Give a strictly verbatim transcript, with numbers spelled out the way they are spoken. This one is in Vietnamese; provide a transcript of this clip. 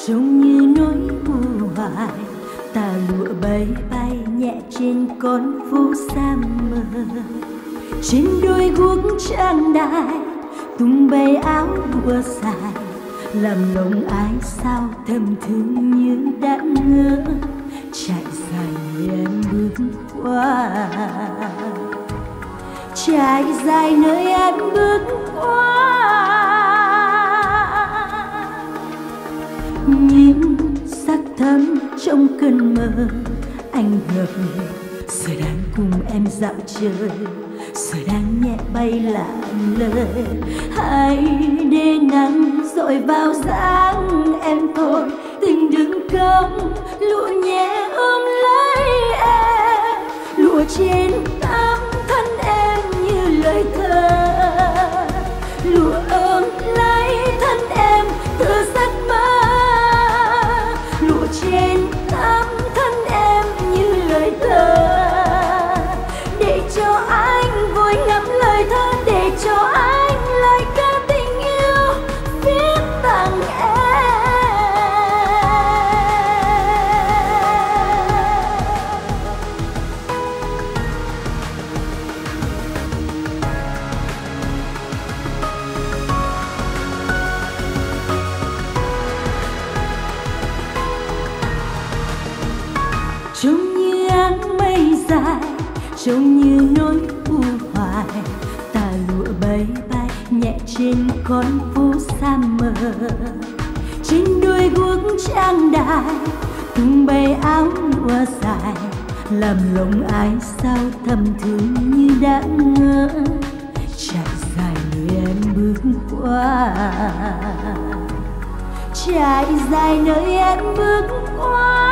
trông như nỗi u hoài. Tà lụa bay bay nhẹ trên con phố xa mờ, trên đôi guốc trang đài tung bay áo đua dài, làm lòng ai sao thầm thương như đã ngỡ. Trải dài em bước qua, trải dài nơi em bước qua, những sắc thắm trong cơn mơ. Anh ngập giờ đang cùng em dạo chơi, giờ đang nhẹ bay lạng lời. Hãy để nắng dội vào dáng em thôi, tình đừng cong lụa nhẹ ôm lấy em. Lụa trên tóc thân em như lời thơ, lụa ôm lấy thân em từ giấc mơ. Lụa trên tóc thân em như lời thơ, để cho anh vui ngắm lời thơ, để cho anh lời ca tình yêu viết tặng em. Trông như áng mây dài, trông như nỗi u hoài. Tà lụa bay bay nhẹ trên con phố xa mờ, trên đôi guốc trang đài tung bay áo lụa dài, làm lòng ai sao thầm thương như đã ngỡ. Trải dài nơi em bước qua, trải dài nơi em bước qua,